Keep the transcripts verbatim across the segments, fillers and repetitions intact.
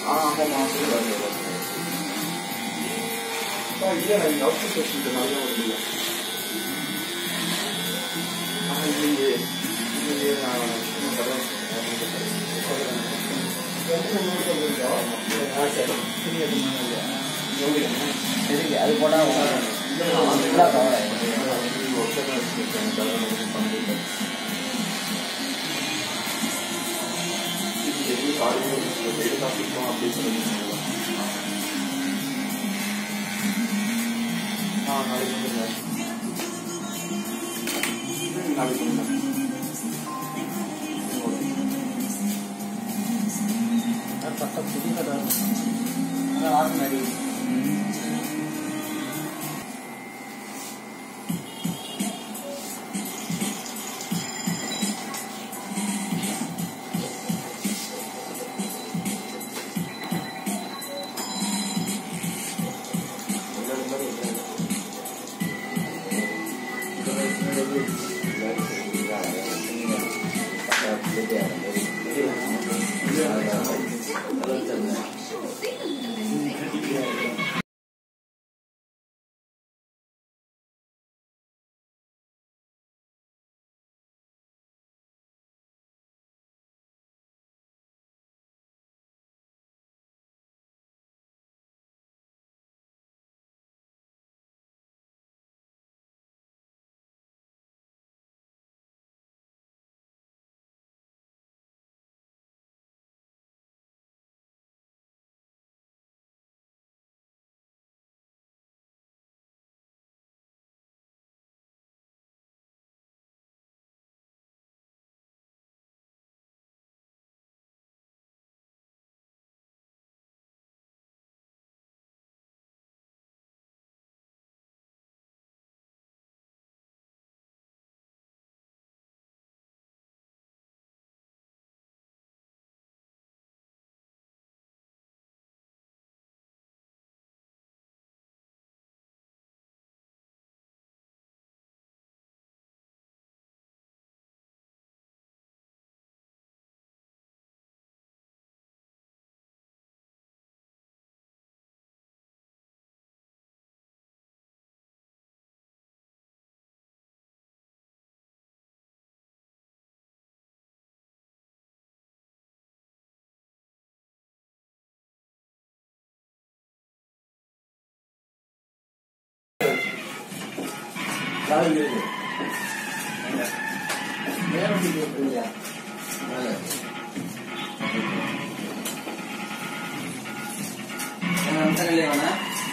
ஆமா மாசம் இல்ல நான் அவுட் பேசிட்டு நல்லா வரல ஆனா இது இது நான் என்ன பண்றேன் எத்தனை நோட் சொல்றீங்க ஆ சரி சரி அது நான் யோகிங்க சரி அது போடா நல்லா கவலை ஒருத்தர் இருக்கேன் தரணும் பண்ணிட்டு இது காலையில ஒரு டாபிக் அப்படி சொல்லுங்க हाँ नाली में जाए नाली में यार पत्ता खुदी का डर अरे आग मेरी क्या ये मैं भी देख लिया वाला हम तक ले आना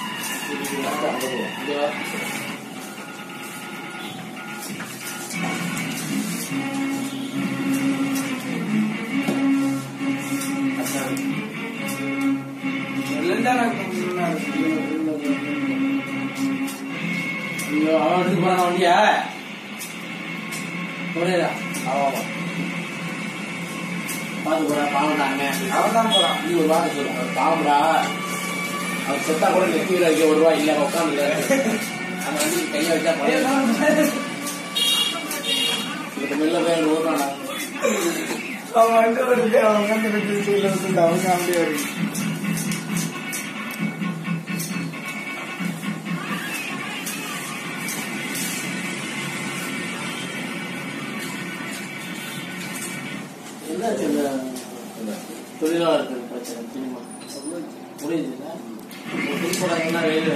जो अच्छा लंदन அவனுக்கு போன வண்டியா புரியுதா ஆமா பாத்து போறா பாவட்டாங்க அவன் தான் போறான் நீ ஒரு வார்த்தை சொல்லுங்க பாவடா அவர் செத்தா கூட நெத்தியில வைக்க ஒரு ரூபா இல்ல உட்காந்து அந்த வண்டி கையை வச்சா இதுக்கு மெல்ல போய் ஓடுறானா அவன் வந்து ஒரு அவங்க அவங்க அப்படியே வரும் தொழிலாளர்கள் பிரச்சனை தெரியுமா புரியுதுங்களா புதுப்படாங்கன்னா வேலை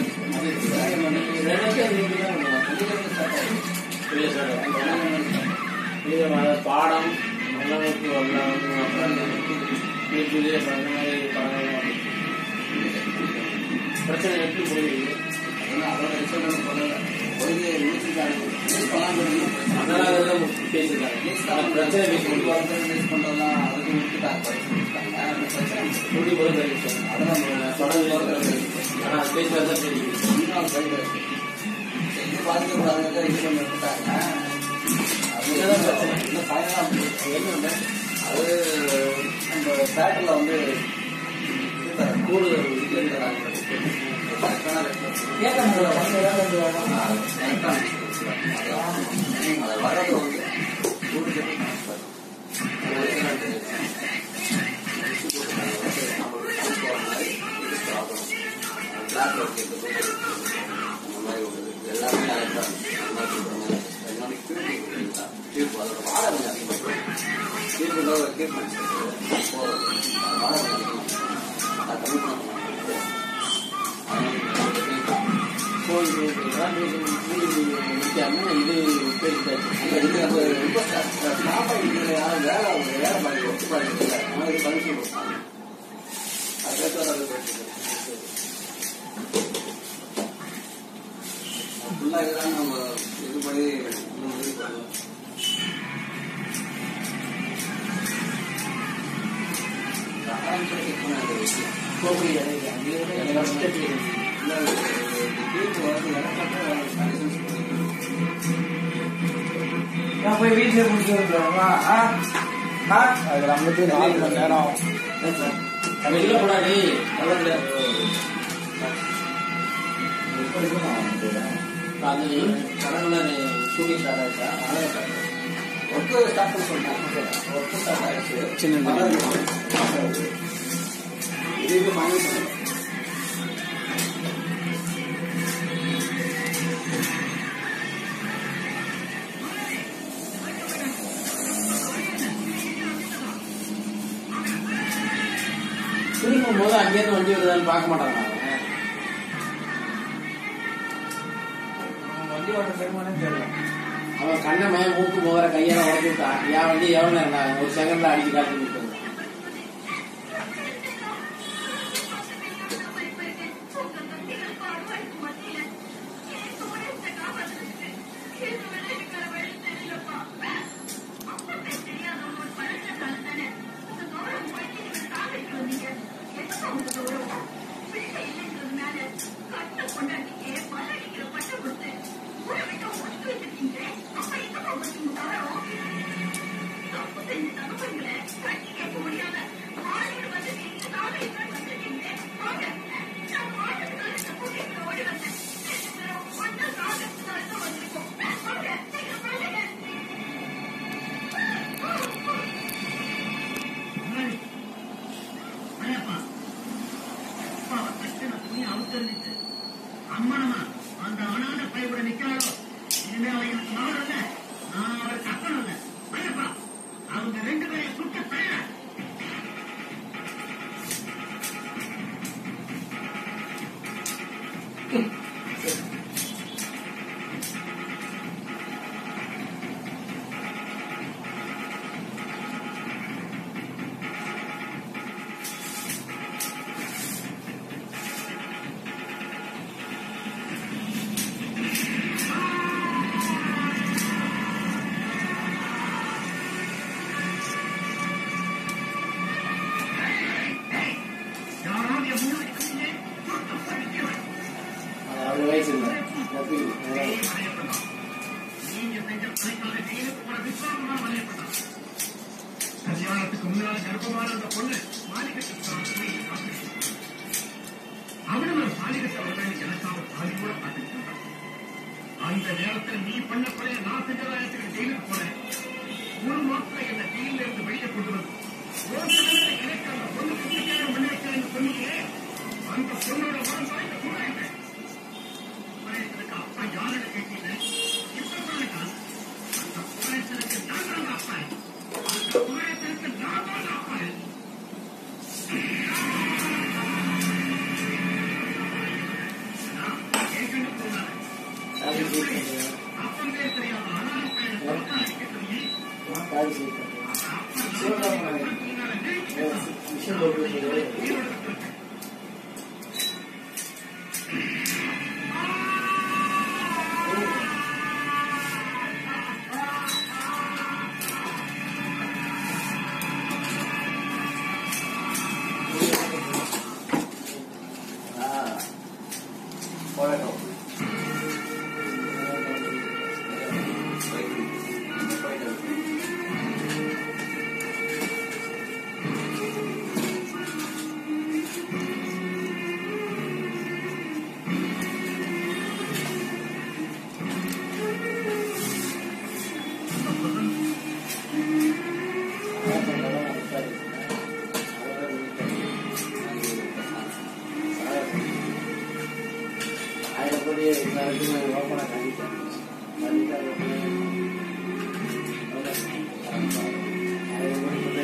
பாடம் நல்லமைப்பு பிரச்சனை எப்படி புரியுது பேசிருக்காங்க பிரச்சனை பண்றதெல்லாம் அதுக்கு விட்டுட்டாங்க அதெல்லாம் பேசுறதா தெரியும் பாதிக்கப்படாத இது பண்ணி விட்டுட்டாங்க அது நம்ம பேட்டில் வந்து கூடுதல் வரது வந்து கூடுதல் நம்ம இது பண்ணி போய் வீட்டுல முடிச்சுருக்கா அது நம்மளுக்கு நாலு மணி நேரம் வெளியில போடாது கடவுள ஷூட்டிங் ஸ்டார்ட் ஆயிடுச்சா ஒர்க்கு ஸ்டார்ட் பண்ண சொல்லிட்டாங்க ஒர்க்கு ஸ்டார்ட் ஆயிடுச்சு சின்ன இது வாங்கி திரும்பும் போது அங்கேயிருந்து வண்டி வருதான்னு பார்க்க மாட்டாங்க வண்டி ஓட்ட தெரியுமானே தெரியல அவன் கண்ணை மயம் மூக்கு முகர கையால உடச்சு விட்டான் என் வண்டி எவ்வளவு இருந்தாங்க ஒரு செகண்ட்ல அடிச்சு காட்டி விட்டு அம்மனமா அந்த அனாத பையோட நிக்கிறாரோ இனிமே அவன் எனக்கு மகன் இல்ல நான் அவர் கப்பன் இல்ல பயப்பா அவங்க ரெண்டு பேரை சுட்ட பெயர வயசு இல்லை கல்யாணத்துக்கு முன்னால கர்ப்பமான அந்த பொண்ணு மாளிகட்டு அவனும் ஒரு மாளிகத்தை வரவேன் எனக்காக பாதி கூட பார்த்துட்டு அந்த நேரத்தில் நீ பண்ண குறைய நான் செஞ்சதாயத்துக்கு ஜெயிலுக்கு போனேன் ஒரு மாசத்துல என்ன ஜெயில இருந்து வெளியே கொண்டு வந்து எனக்கு அந்த பொண்ணு குட்டிக்காரம் பண்ணி வைக்கிறேன்னு சொன்னீங்க அந்த பொண்ணோட மரம் வாய்ந்த குறையிட்டேன் அப்பா யாருன்னு கேட்டீங்க இப்ப சொல்லுங்க அந்த குறைச்சலுக்கு நான் தான் அப்பேன் அந்த குறைச்சலுக்கு நான் தான் அப்பேன் கேட்கணும் போனாரு அப்பவே தெரியாத அனாதை பையனை ஓப்பனாக கண்டிப்பாக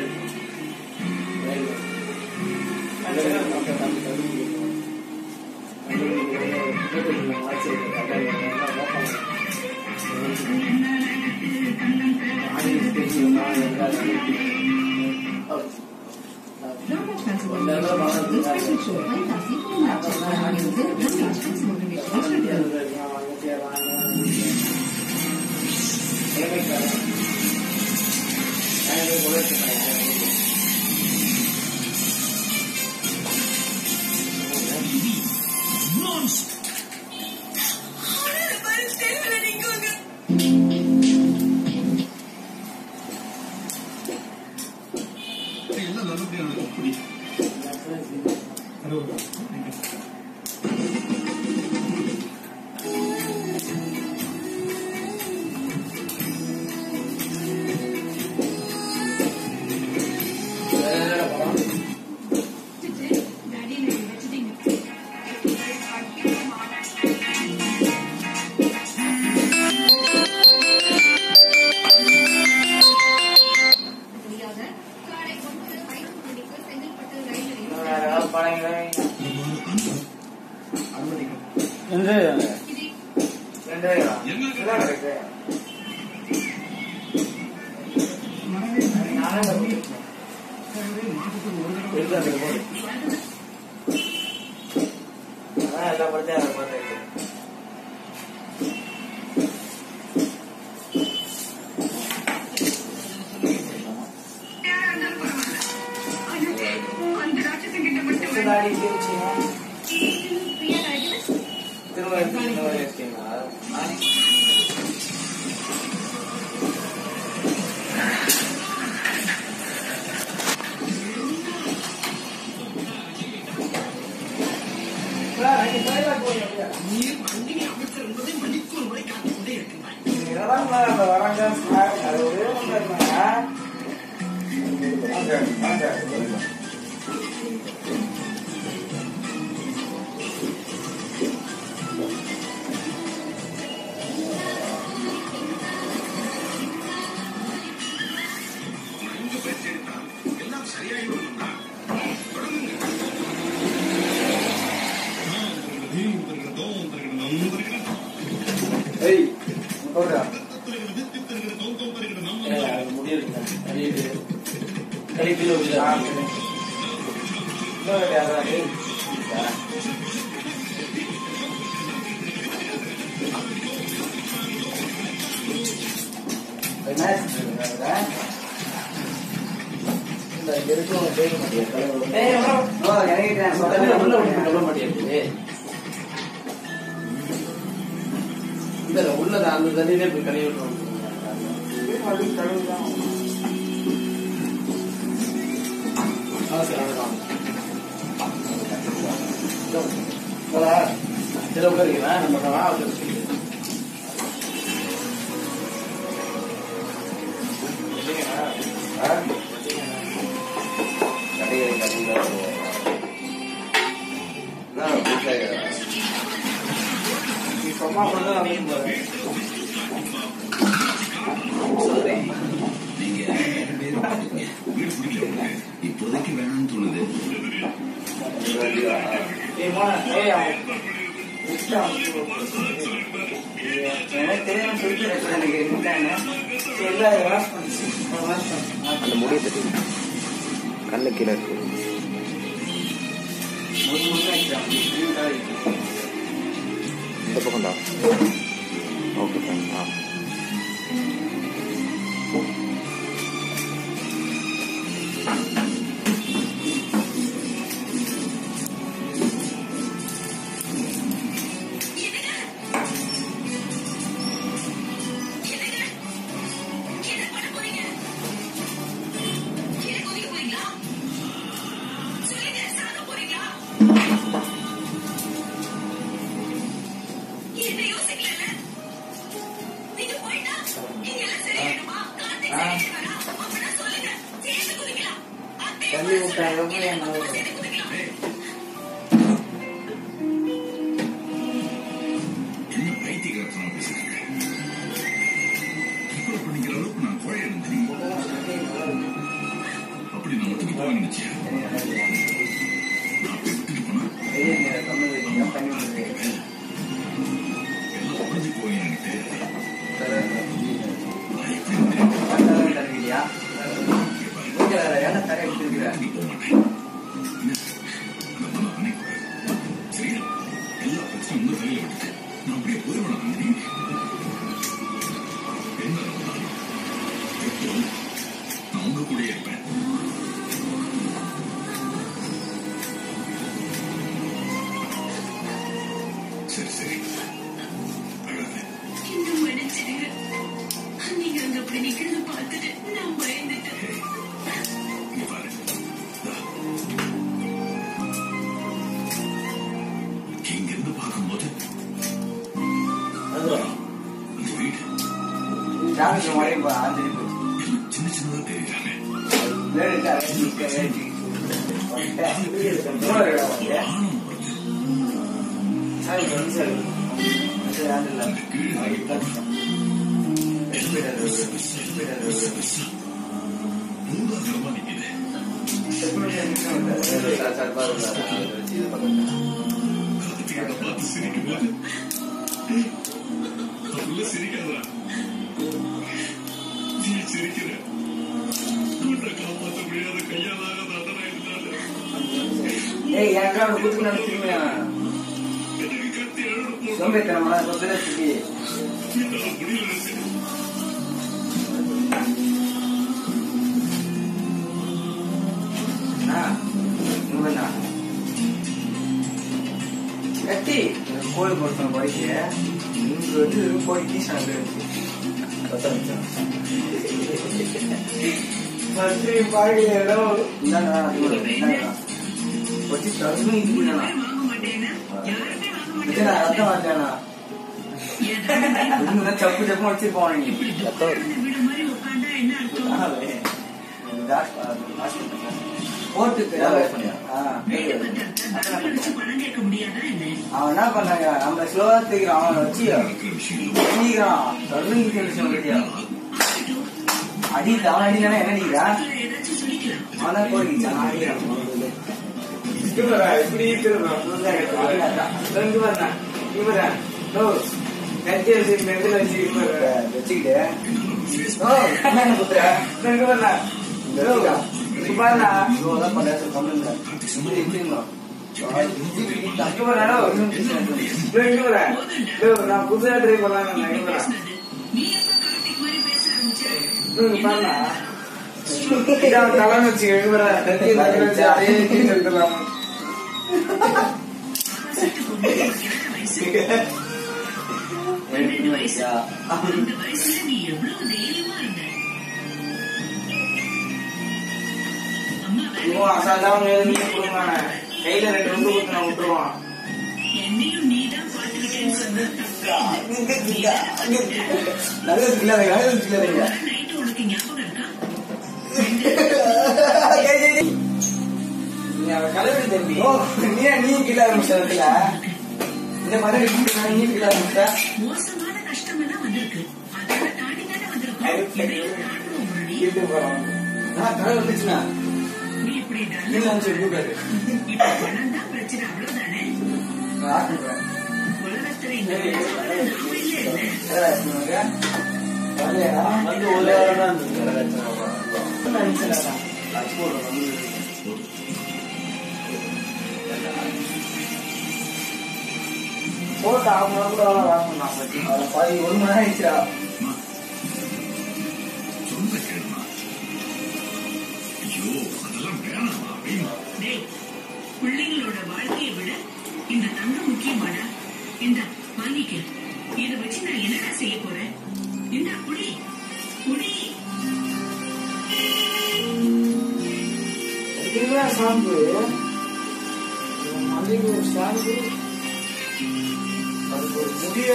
உள்ளதா அந்த தண்ணியிலே போய் கழுவி சில உட்காருங்களா நம்ம வா இப்போதைக்கு வேணும்னு தோணுது. அந்த முடிய பத்தி கண்ணு கீழே இருக்கு. இந்த பக்கம் தான். ஓகே ஆ அந்த மன அணைக்கூடாது. சரியா? எல்லா பிரச்சனையும் உங்க கையில விட்டுட்டு நான் அப்படியே போயிடுவேன். நந்தினி என்ன நடந்தாலும் எப்போதும் நான் உங்க கூட இருப்பேன். சரி சரி அழாத. இன்னும் மன்னிச்சிடுங்க. நீங்க அங்க அப்படி நிக்கிறத பார்த்துட்டு நான் பயந்துட்டேன். இங்க பாரு, இங்க இருந்து பார்க்கும்போது அதுதான் அந்த வீடு ஜாமிக்கு மழை ஆந்திரி எல்லாம் சின்ன சின்னதா தெரியுறாங்க. ஆழம் அந்த கீழே இறங்கி போனா மூதாகரமா நிக்குது. கார்த்திகேயனை பார்த்து சிரிக்கும் போது அதுல சிரிக்காதா? நீ சிரிக்கிற கூட்ட காப்பாற்ற முடியாத கையாலாக தண்டனா இருந்தாலும் எனக்கு கத்தி அழுது போட்டு என்னால முடியல. கட்டி கோயில் போட்டோம் போய்க்கு இங்க வந்து கோயில் டீசன் பாடியோ வச்சு தருணம் அர்த்தம் மாட்டானா சப்பு சப்பு வச்சு போனீங்க போட்டுக்கு அவன் என்ன பண்ணாங்க நம்ம ஸ்லோவா தூக்கிறான் அவன் வச்சு அடிக்கிறான் தருணம் அடி அவன் அடிக்கான என்ன அடிக்கிறான் அவனா போயிருக்கான் நான் புதுசா ட்ரை பண்ணலாம் கலன்னு வச்சு எடுக்கலாம் கையில ரெண்டு வந்து கொடுத்து நான் விட்டுருவான். கலவரி தம்பி நீ நீ கீழே ஆரம்பிச்சதுல இந்த மாதிரி நீ கீழே ஆரம்பிச்ச மோசமான கஷ்டம் எல்லாம் வந்திருக்கு. அதோட தாண்டி தானே வீட்டுக்கு போறோம். நான் கடை வந்துச்சுன்னா நீ இப்படி கூப்பிடாது பிரச்சனை அவ்வளவுதானே. உலகத்துல வந்து ஒரு வாரம் போட்டு அவங்க கூட வாங்கணும். பாதி ஒரு மணி நேரம் ஆயிடுச்சா சொந்த கேள்மா. ஐயோ அதெல்லாம் வேணாமா அப்படின்னா பிள்ளைங்களோட வாழ்க்கையை விட இந்த தங்கம் முக்கியமாடா. இந்த வாங்கிக்க. இதை வச்சு நான் என்னடா செய்ய போறேன்? இந்த குடி குடி ஷாம்பு மல்லிகை ஷாம்பு அதுக்கு ஒரு முடிய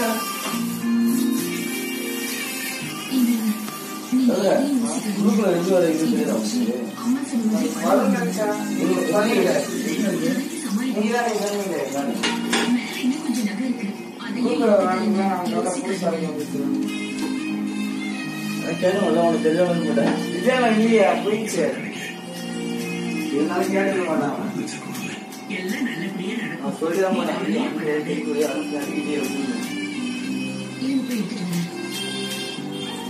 உனக்கு தெரியாமல் கூட இதெல்லாம் இல்லையா போயிடுச்சு. இருந்தாலும் கேட்டு மாட்டான். எல்லாம் நல்லபடியா நடக்கும். சொல்லிதான் மாட்டான்.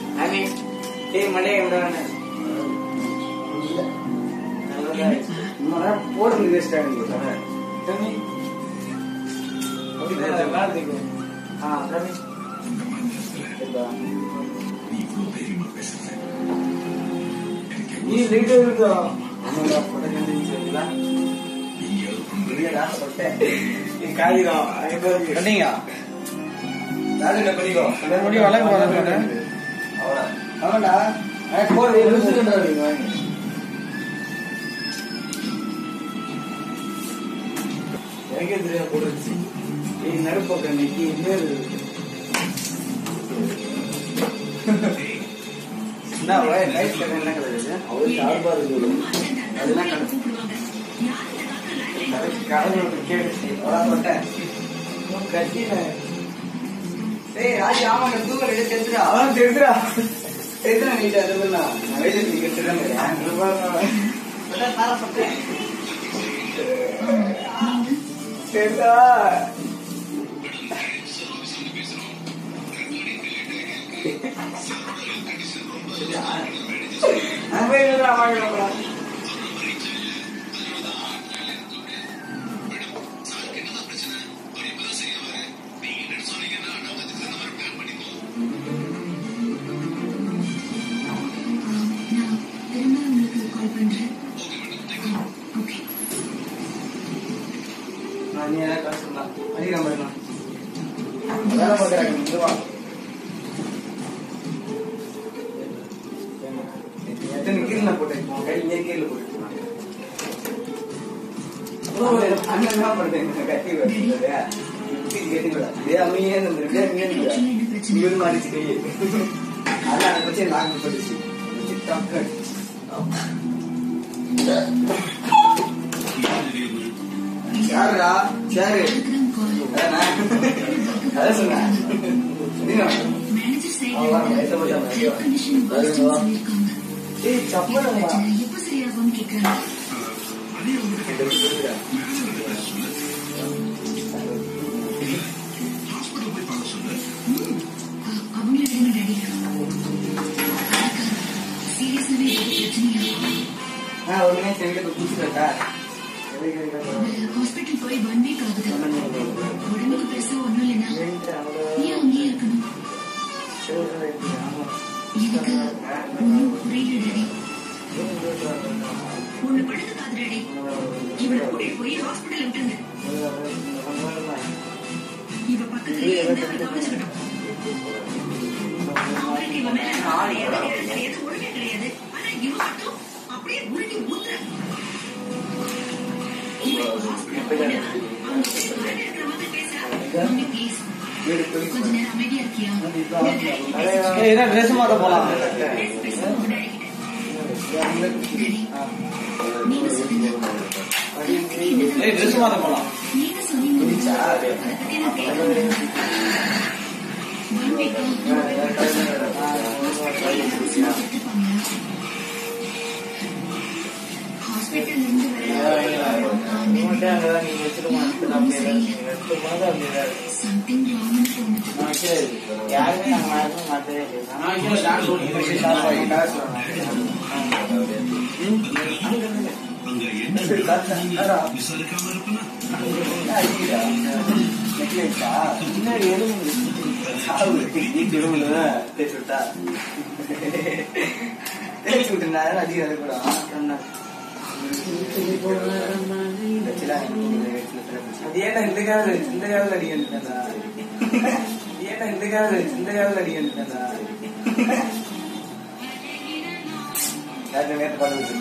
மண்டே போடுறது வேஸ்ட் ஆகிடுங்க தம்பி. ஆ தம்பி இந்த மாதிரி நேரத்துல நீ இவ்வளவு தைரியமா பேசுற எனக்கு நீ எவ்வளவு லைட்டா இருக்கா ஆமாடா போட கண்டிப்பா எங்கேயாவது பண்றேன். இல்லடா சொல்லிட்டேன் நீ காயிரும் ஐம்பது கண்டிங்க நாளைக்கு பண்ணிக்கோ மறுபடியும் வளர்க்க வளர்க்க அவனா அவன்டா போடு எழுத்துக்கிட்டா நீங்க எனக்கே தெரியாது போடுச்சு நீ நடுப்பக்க இன்னைக்கு இன்னொரு என்ன லைஃப் என்ன கிடையாது அவரு சார்பா இருக்குது அதெல்லாம் கூப்பிடுவாங்க. யார் இந்த காலத்துல லைஃப் கடவுள் கேட்டு சொன்னேன் கட்டின ஏய் ராஜி ஆமாங்க தூக்கல தெரிஞ்சுடா அவன் தெரிஞ்சுடா தெரிஞ்சுடா நீ அதெல்லாம் நான் வயசு நீ கட்டுறேன் தெரிஞ்சா வாங்க நான் திரும்ப உங்களுக்கு கால் பண்றேன். ஓகே. நான் நீ ஏதாவது காசு சொல்லலாம் அதிகம் பண்ணலாம் வேலை பார்க்குறாங்க இதுவா எத்தனை கீழே போட்டேன் கை இங்கே கீழே போட்டுருக்காங்க அண்ணன் படுத்தேன் கட்டி வருது கேட்டுக்கூடாது அமையே என்ன பிரச்சனை? இவரு மாறிச்சு கையை அதான் அதை வச்சு லாங் போட்டுச்சு டக்கு யாருடா சாரு விக்ரம் கால். அதான் சொன்னேன் மேனேஜர் சைடுல அவன் வர வயசை போட்டு அவன் ஏர் கண்டிஷன் பர்ஸ்ட் சொல்லிருக்காங்க. ஏய் சப்பலம்மா பிரச்சனை எப்ப சரியாகும்னு கேக்குறாங்க. அதே உங்ககிட்ட மேனேஜர் கிட்ட சொல்லு. ஹாஸ்பிட்டல் போய் பார்க்க சொல்லு. அ- அவங்கள விடுங்க டாடி. சீரியஸாவே ஏதாவது பிரச்சனையா? நான் ஒரு நிமிஷம் எங்கிட்ட குடிச்சுட்டா ஹாஸ்பிட்டல் போய் ஒன் வீக் ஆகுது. உடம்புக்கு பெருசா ஒண்ணும் இல்லைன்னா ஏன் அங்கேயே இருக்கணும்? எனக்கு ஒன்னும் புரியல டாடி. ஒண்ணு படுத்து காது டாடி. இவனை கூட்டிட்டு போய் ஹாஸ்பிட்டல் விட்டுருங்க. இவ பக்கத்துலயே இருந்து அவரை கவனிச்சுக்கணும். அவருக்கு இவன் மேல நாளே கிடையாது, கிடையாது, ஒழுங்கே கிடையாது. ஆனா இவ மட்டும் அப்படியே உருட்டி ஊத்துற. இவன் ஹாஸ்பிட்டல் போனா அவங்க பேசுவாங்க இருக்கிற மாதிரி பேசுறா. மம்மி ப்ளீஸ் கொஞ்ச நேரம் அமைதியா இருக்கியா? ஏய் என்ன ட்ரெஸ் மாத்த போலாம் பேசுவோம் டாடி கிட்ட. டாடி நீங்க சொல்லுங்க. ஏய் ட்ரெஸ் மாத்த போலாம் நீங்க சொன்னீங்க அதை பத்தி நான் கேட்க ஒன் வீக்கா ஹாஸ்பிட்டல் இருந்து சம்திங் ராங்னு தோணுது. யாருமே நாங்க யாருமே மாட்டவே அங்க என்ன விசாரிக்காம இருப்பனா முன்னாடி எதுவும் தேய்ச்சி விட்டா தேய்ச்சி விட்டுனா அதிகம் அது கூட அது ஏன்னா இந்த கால இந்த காலில் அடிக்கா ஏன்னா இந்த கால இந்த காலில் அடிக்கா யாரு நேரத்தை பார்த்து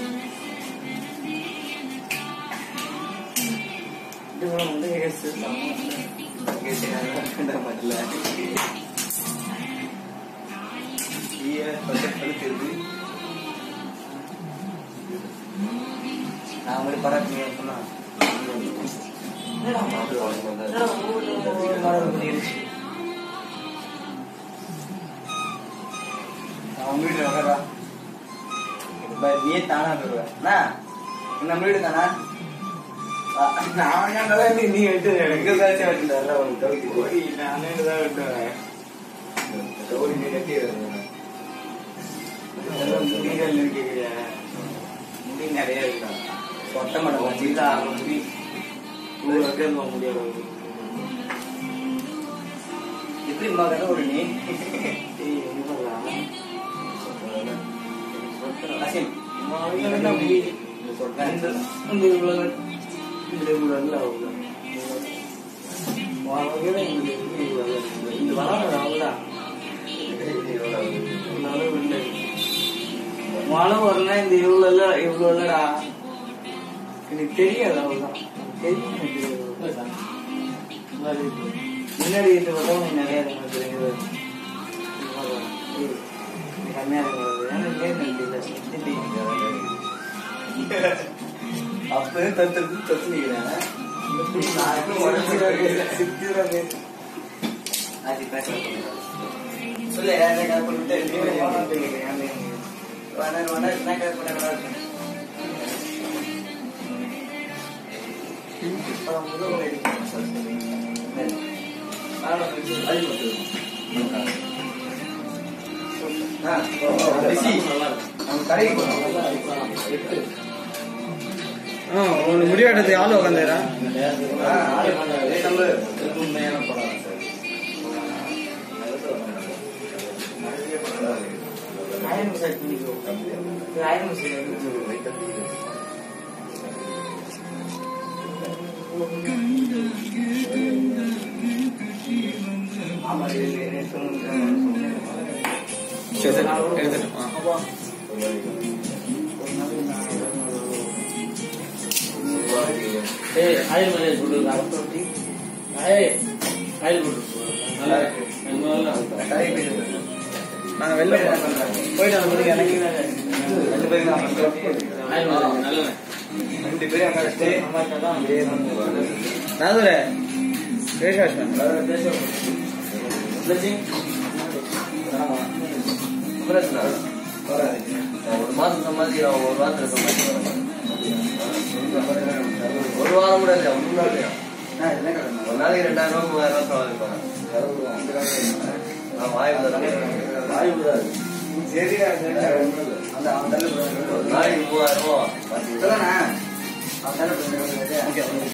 நான் மாதிரி பராட்டு சொன்னா அவங்க வீட்டுல வரா நீ தானா வருவேன் நம்ம வீடு தானா நான் நீ விட்டு எங்க தாச்சும் வெட்டுல போய் நானே தான் வெட்டுவேன் தோழி நீ கட்டி முடிகள் இருக்கிற முடி நிறைய இருக்கா கொட்ட மாட்டேன் சீதா முடி முடியாது எப்படி மகன ஒரு நீ அசிம் மழை வரல இந்த இவ்வளவு இல்ல இவ்வளவு இல்லடா எனக்கு தெரியாது அவ்வளவுதான் தெரியும் முன்னாடி இருக்கிறது நிறைய தெரியுது கம்மியா இருக்கிறது அப்பவே தத்து தத்து நிக்கிறேன் சொல்லு முடியாட்டது ஆள் உட்காந்துரா ஆயில் மேலே போட்டு ஆயில் போட்டு நாங்க வெளில போயிட்டு வந்து எனக்கு ரெண்டு பேரும் நல்ல ரெண்டு பேரும் நாதூரே பேசாஷன் ஒரு மாசம் சம்பாதிக்கிறோம் ஒரு வாரத்துல சம்பாதிக்கிறோம் ஒரு வாரம் கூட இல்லையா ஒன்றும் இல்லையா ஒரு நாளைக்கு ரெண்டாயிரம் ரூபாய் மூவாயிரம் ரூபாய் சம்பாதிப்பாங்க வாய்ப்பு சரியா அந்த நாளைக்கு மூவாயிரம் ரூபா